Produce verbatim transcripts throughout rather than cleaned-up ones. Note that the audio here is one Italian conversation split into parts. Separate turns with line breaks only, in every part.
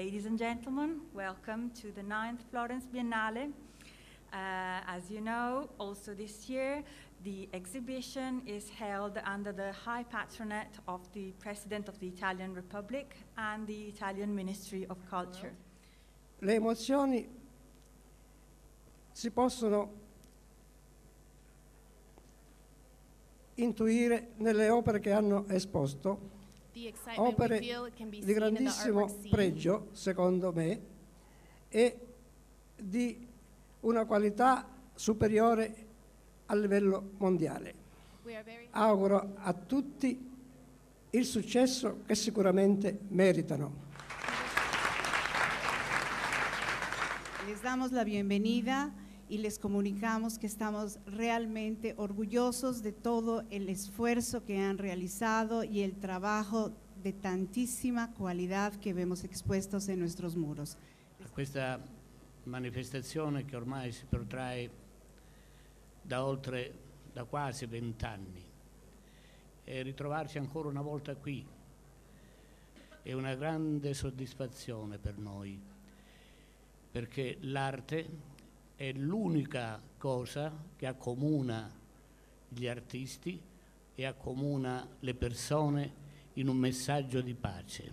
Ladies and gentlemen, welcome to the ninth Florence Biennale. Uh, as you know, also this year, the exhibition is held under the high patronage of the President of the Italian Republic and the Italian Ministry of Culture.
Le emozioni si possono intuire nelle opere che hanno esposto, opere di grandissimo pregio, secondo me, e di una qualità superiore a livello mondiale. Auguro a tutti il successo che sicuramente meritano.
Les damos la bienvenida y les comunicamos que estamos realmente orgullosos de todo el esfuerzo que han realizado y el trabajo de tantísima cualidad que vemos expuestos en nuestros muros.
Questa manifestazione che ormai si protrae da oltre, da quasi vent'anni, e ritrovarci ancora una volta qui è una grande soddisfazione per noi, perché l'arte è l'unica cosa che accomuna gli artisti e accomuna le persone in un messaggio di pace.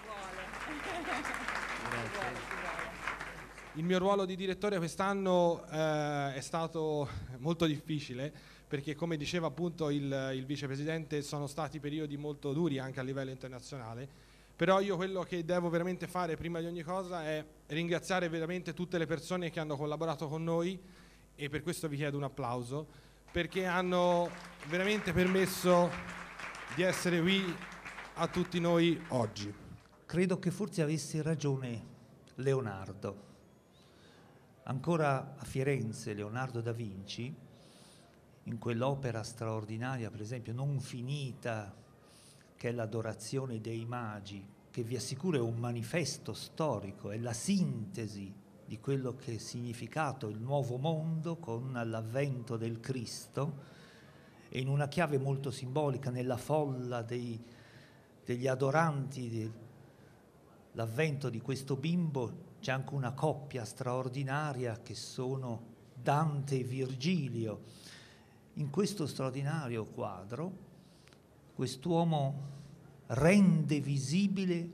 Grazie.
Il mio ruolo di direttore quest'anno eh, è stato molto difficile, perché come diceva appunto il, il vicepresidente, sono stati periodi molto duri anche a livello internazionale. Però io quello che devo veramente fare prima di ogni cosa è ringraziare veramente tutte le persone che hanno collaborato con noi, e per questo vi chiedo un applauso, perché hanno veramente permesso di essere qui a tutti noi oggi.
Credo che forse avesse ragione Leonardo. Ancora a Firenze Leonardo da Vinci, in quell'opera straordinaria, per esempio non finita, che è l'Adorazione dei Magi, che vi assicuro è un manifesto storico, è la sintesi di quello che è significato il nuovo mondo con l'avvento del Cristo, e in una chiave molto simbolica, nella folla dei, degli adoranti dell'avvento di questo bimbo c'è anche una coppia straordinaria che sono Dante e Virgilio. In questo straordinario quadro quest'uomo rende visibile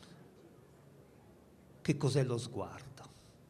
che cos'è lo sguardo,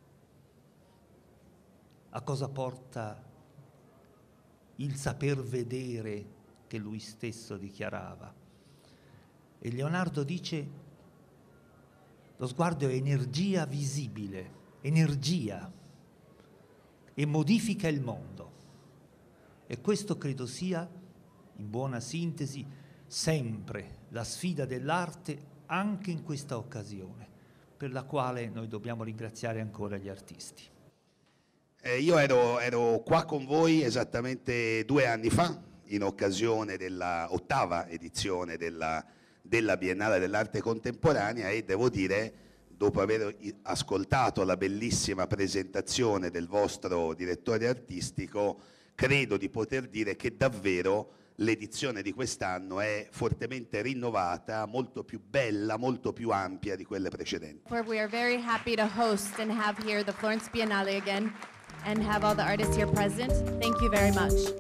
a cosa porta il saper vedere che lui stesso dichiarava. E Leonardo dice: lo sguardo è energia visibile, energia, e modifica il mondo. E questo credo sia, in buona sintesi, sempre la sfida dell'arte, anche in questa occasione, per la quale noi dobbiamo ringraziare ancora gli artisti.
Eh, io ero, ero qua con voi esattamente due anni fa, in occasione della ottava edizione della, della Biennale dell'Arte Contemporanea, e devo dire, dopo aver ascoltato la bellissima presentazione del vostro direttore artistico, credo di poter dire che davvero l'edizione di quest'anno è fortemente rinnovata, molto più bella, molto più ampia di quelle precedenti.
We are very happy to host and have here the Florence Biennale again and have all the artists here present. Thank you very much.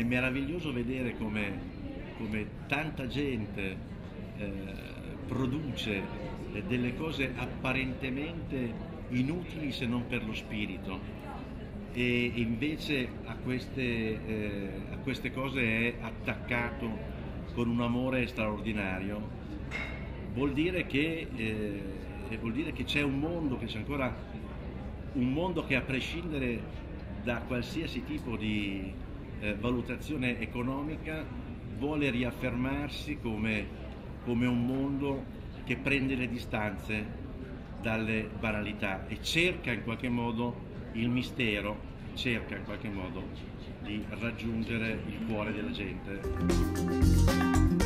meraviglioso vedere come, come tanta gente eh, produce eh, delle cose apparentemente inutili se non per lo spirito, e invece a queste, eh, a queste cose è attaccato con un amore straordinario. Vuol dire che, eh, vuol dire che c'è un mondo, che c'è ancora un mondo che, a prescindere da qualsiasi tipo di eh, valutazione economica, vuole riaffermarsi come, come un mondo che prende le distanze dalle banalità e cerca in qualche modo il mistero, cerca in qualche modo di raggiungere il cuore della gente.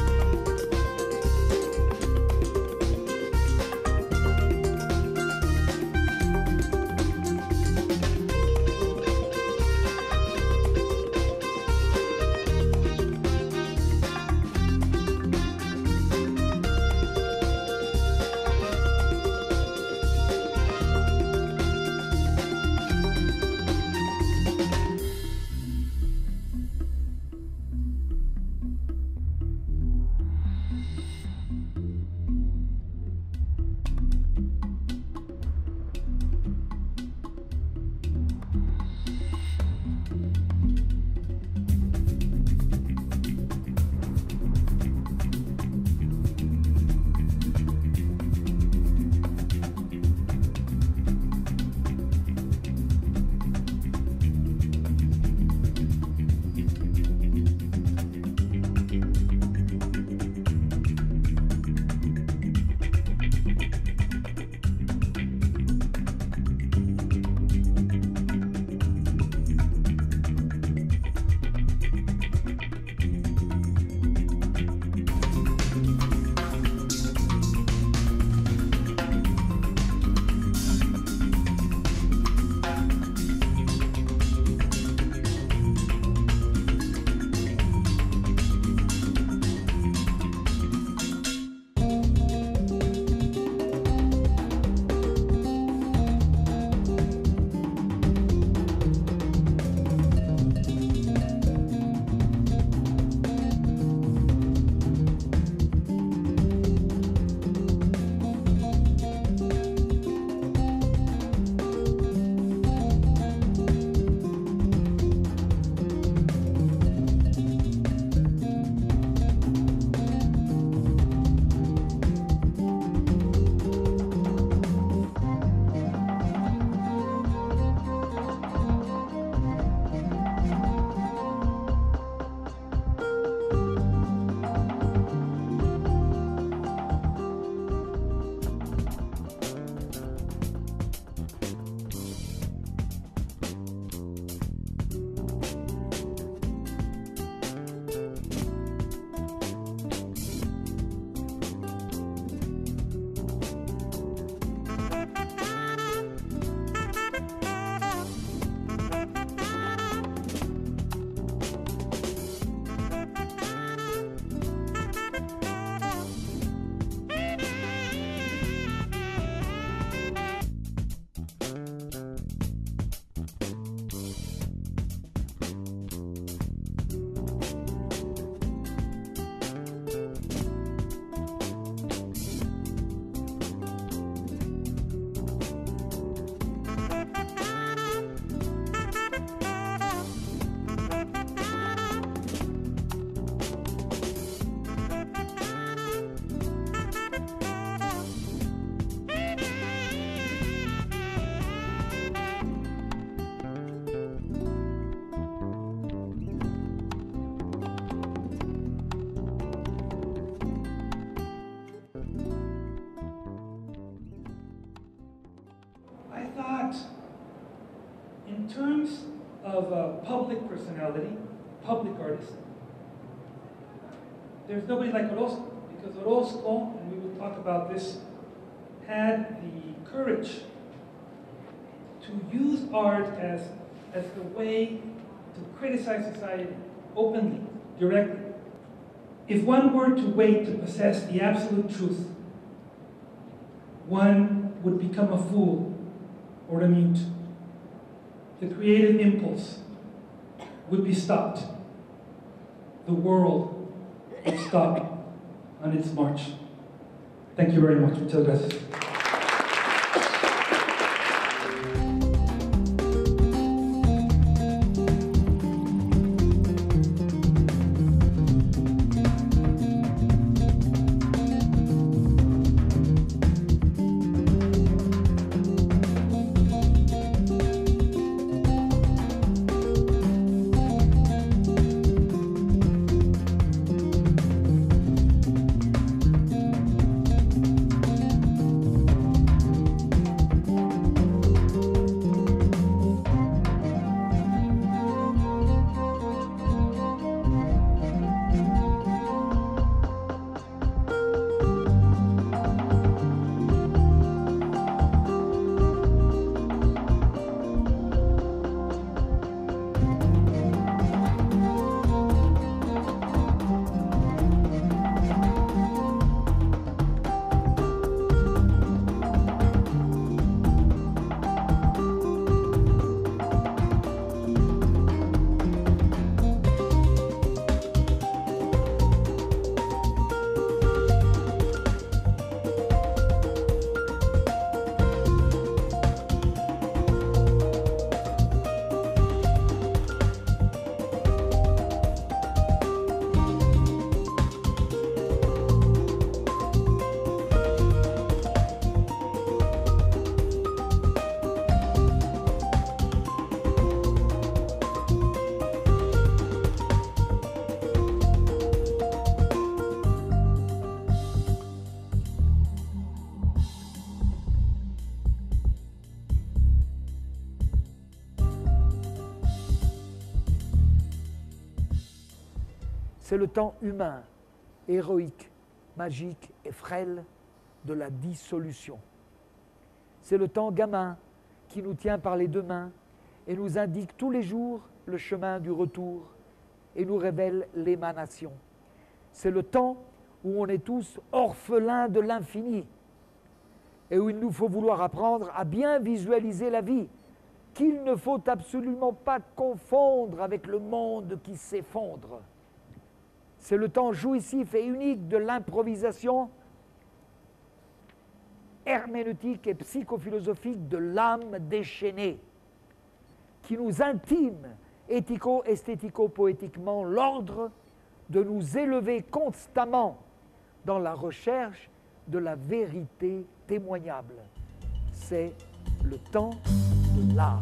In terms of a public personality, public artist, there's nobody like Orozco, because Orozco, and we will talk about this, had the courage to use art as, as the way to criticize society openly, directly. If one were to wait to possess the absolute truth, one would become a fool or a mute. The creative impulse would be stopped. the world will stop on its march. Thank you very much. Muchas gracias.
C'est le temps humain, héroïque, magique et frêle de la dissolution. C'est le temps gamin qui nous tient par les deux mains et nous indique tous les jours le chemin du retour et nous révèle l'émanation. C'est le temps où on est tous orphelins de l'infini et où il nous faut vouloir apprendre à bien visualiser la vie, qu'il ne faut absolument pas confondre avec le monde qui s'effondre. C'est le temps jouissif et unique de l'improvisation herméneutique et psychophilosophique de l'âme déchaînée, qui nous intime éthico-esthético-poétiquement l'ordre de nous élever constamment dans la recherche de la vérité témoignable. C'est le temps de l'art.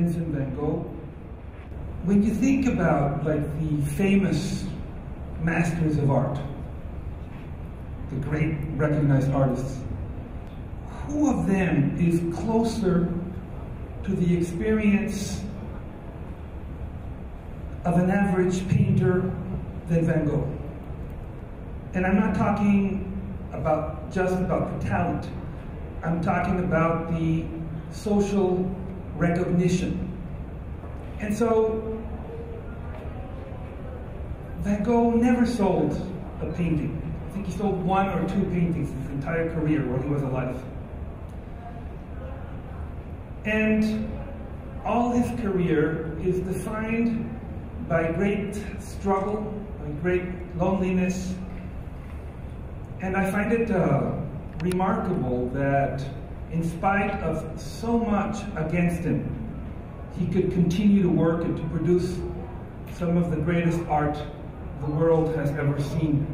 Vincent van Gogh. When you think about like the famous masters of art, the great recognized artists, who of them is closer to the experience of an average painter than Van Gogh? And I'm not talking about just about the talent. I'm talking about the social recognition. And so Van Gogh never sold a painting. I think he sold one or two paintings his entire career while he was alive. And all his career is defined by great struggle, by great loneliness. And I find it uh, remarkable that in spite of so much against him, he could continue to work and to produce some of the greatest art the world has ever seen.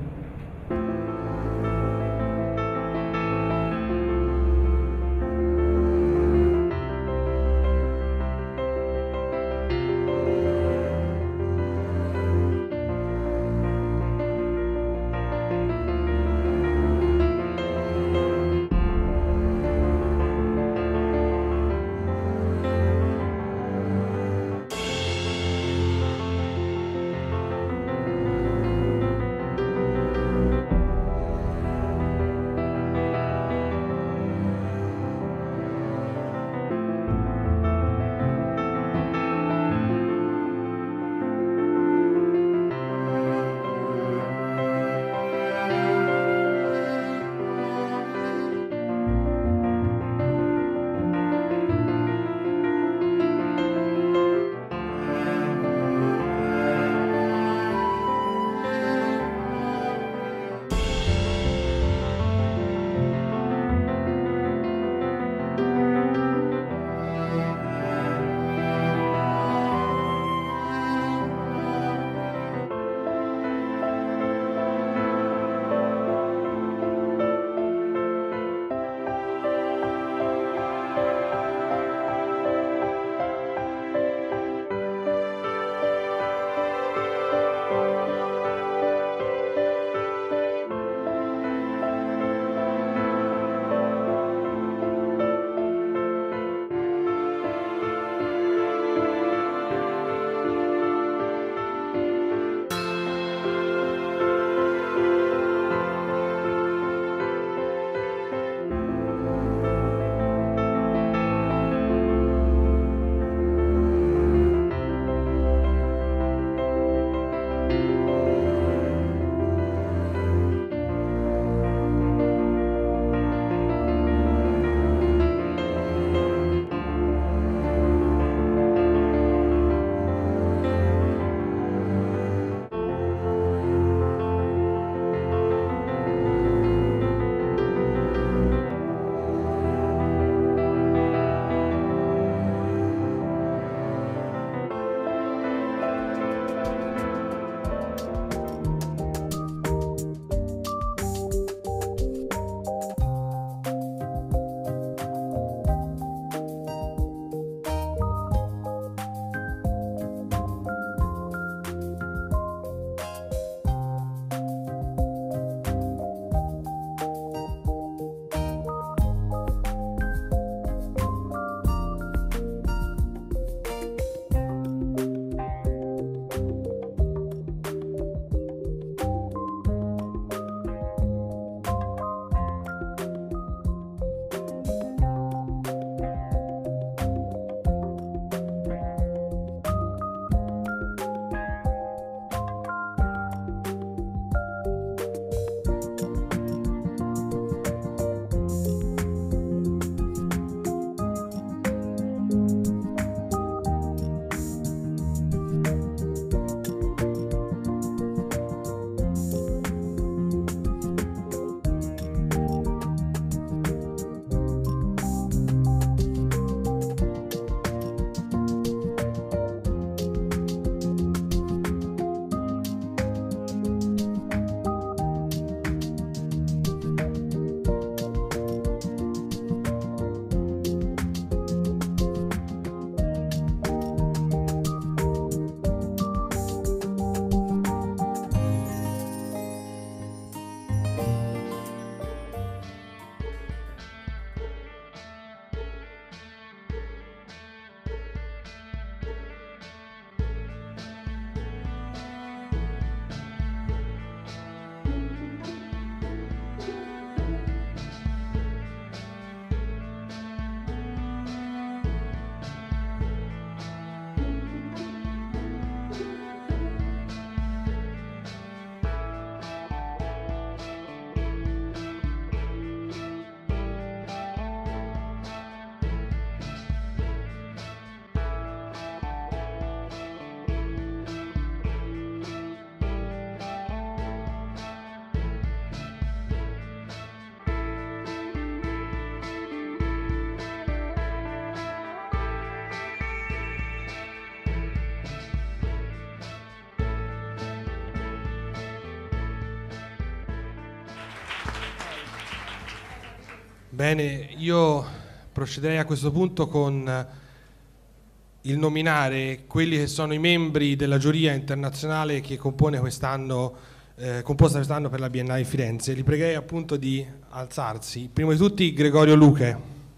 Bene, io procederei a questo punto con il nominare quelli che sono i membri della giuria internazionale che compone quest'anno, eh, composta quest'anno per la Biennale di Firenze. Li pregherei appunto di alzarsi. Primo di tutti Gregorio Luche.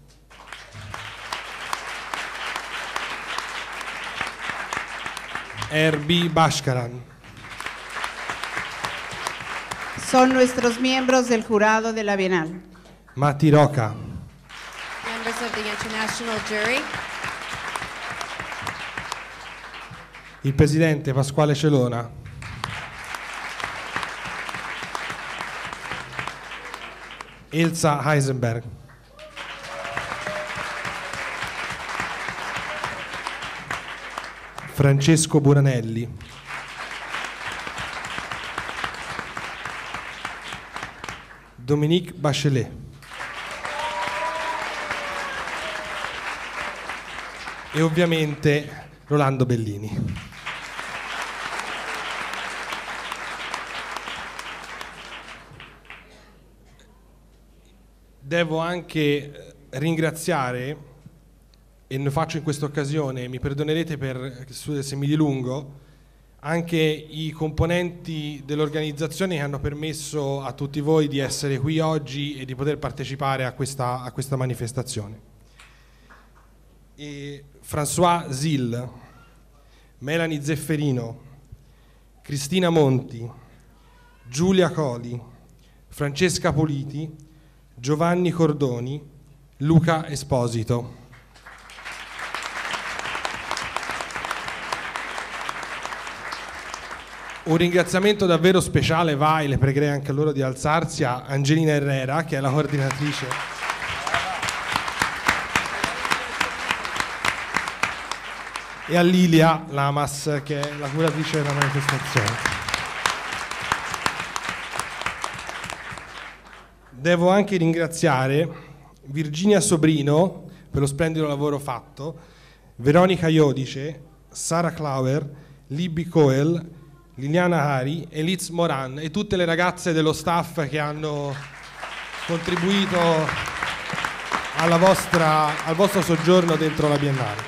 Erbi Bashkaran.
Son nuestros miembros del jurado de la Bienal.
Matti Roca.
Members of the International Jury.
Il presidente Pasquale Celona. Elsa Heisenberg. Francesco Buranelli. Dominique Bachelet. E ovviamente Rolando Bellini. Devo anche ringraziare, e lo faccio in questa occasione, mi perdonerete per, se mi dilungo, anche i componenti dell'organizzazione che hanno permesso a tutti voi di essere qui oggi e di poter partecipare a questa, a questa manifestazione. E François Zil, Melanie Zefferino, Cristina Monti, Giulia Coli, Francesca Politi, Giovanni Cordoni, Luca Esposito. Un ringraziamento davvero speciale va, e le pregherei anche a loro di alzarsi, a Angelina Herrera, che è la coordinatrice. E a Lilia Lamas, che è la curatrice della manifestazione. Devo anche ringraziare Virginia Sobrino per lo splendido lavoro fatto, Veronica Iodice, Sara Clauer, Libby Coel, Liliana Hari e Liz Moran e tutte le ragazze dello staff che hanno contribuito alla vostra, al vostro soggiorno dentro la Biennale.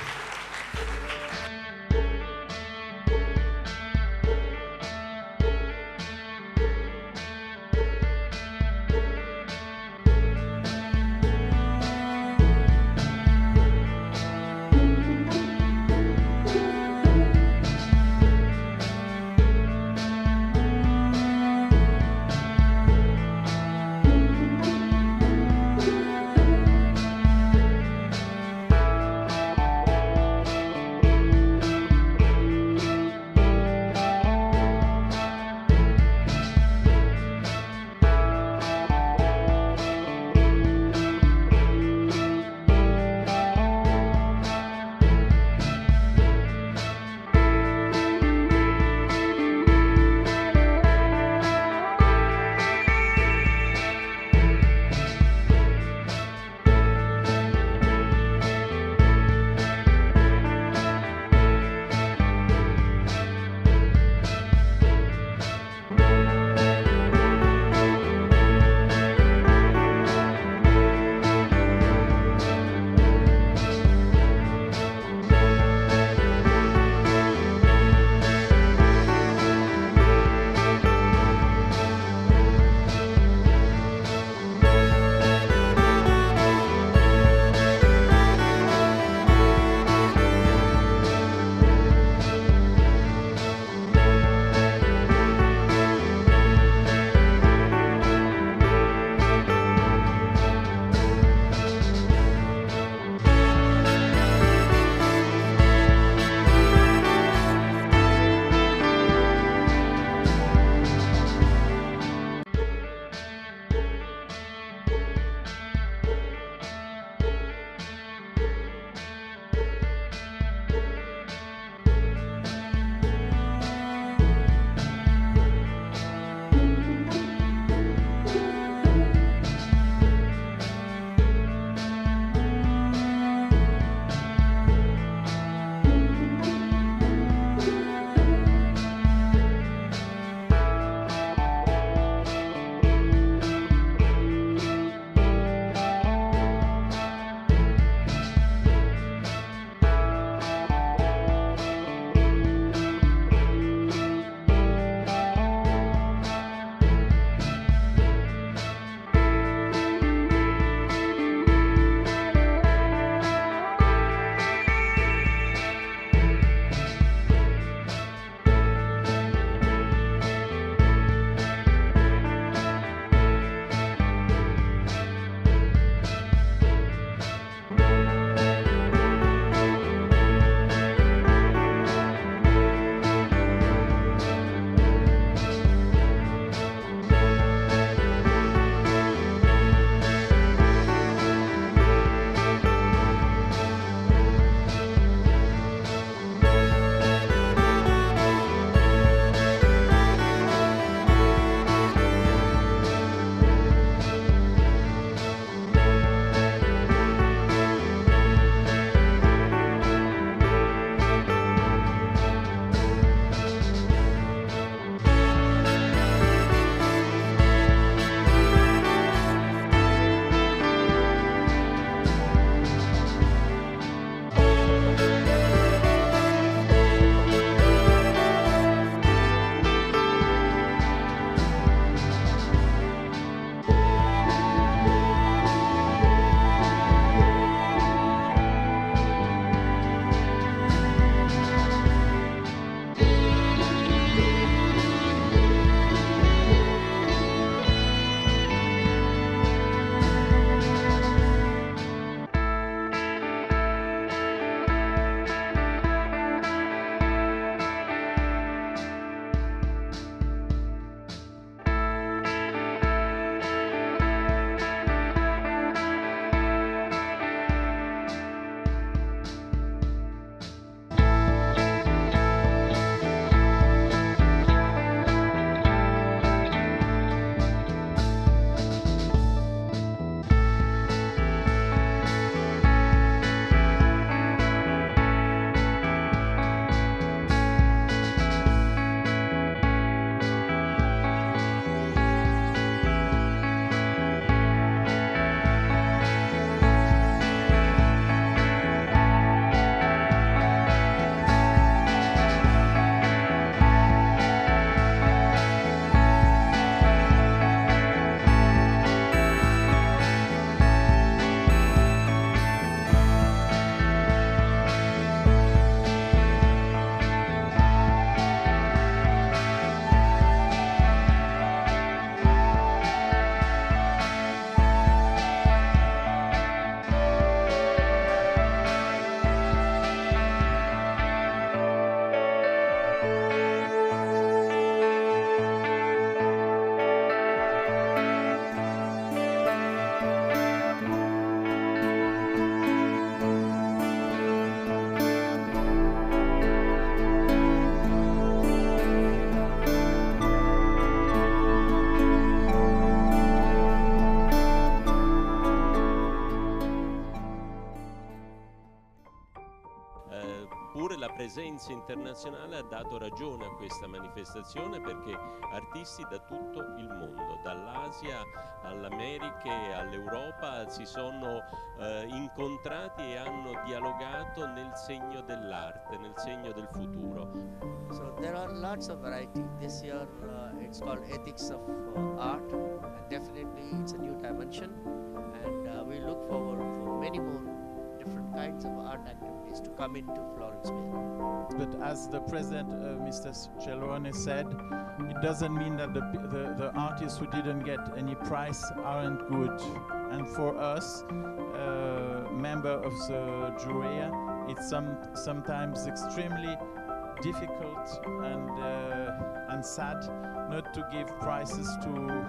Eppure la presenza internazionale ha dato ragione a questa manifestazione, perché artisti da tutto il mondo, dall'Asia all'America e all'Europa, si sono eh, incontrati e hanno dialogato nel segno dell'arte, nel segno del futuro.
So there are lots of variety. This year uh, it's called Ethics of uh, Art, and definitely it's a new dimension, and uh, we look forward for many more different kinds of art activities to come into Florence Biennale.
But as the president, uh, Mister Celone, said, it doesn't mean that the, the, the artists who didn't get any prize aren't good. And for us, uh, member of the jury, it's some, sometimes extremely difficult and, uh, and sad not to give prizes to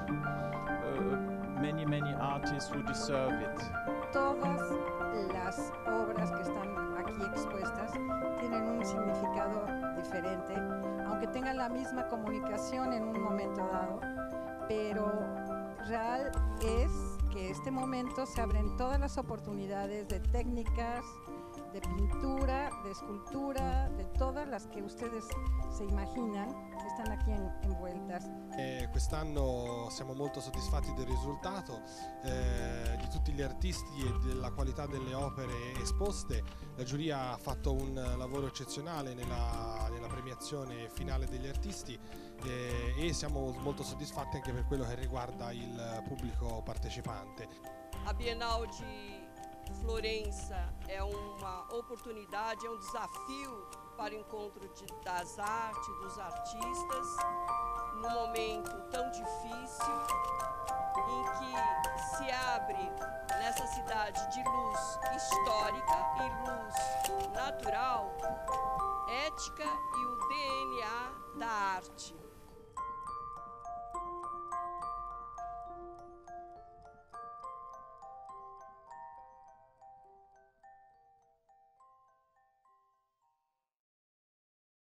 uh, many, many artists who deserve it.
Todas las obras que están aquí expuestas tienen un significado diferente, aunque tengan la misma comunicación en un momento dado, pero real es que este momento se abren todas las oportunidades de técnicas, de pintura, de escultura, de todas las que ustedes se imaginan, están aquí en, envueltas.
Eh, quest'anno siamo molto soddisfatti del risultato, eh, di tutti gli artisti e della qualità delle opere esposte. La giuria ha fatto un lavoro eccezionale nella, nella premiazione finale degli artisti eh, e siamo molto soddisfatti anche per quello che riguarda il pubblico partecipante.
A Bienal de Florença é uma oportunidade, é um desafio para o encontro de, das artes, dos artistas, num momento tão difícil, em que se abre nessa cidade de luz histórica e luz natural, ética e o D N A da arte.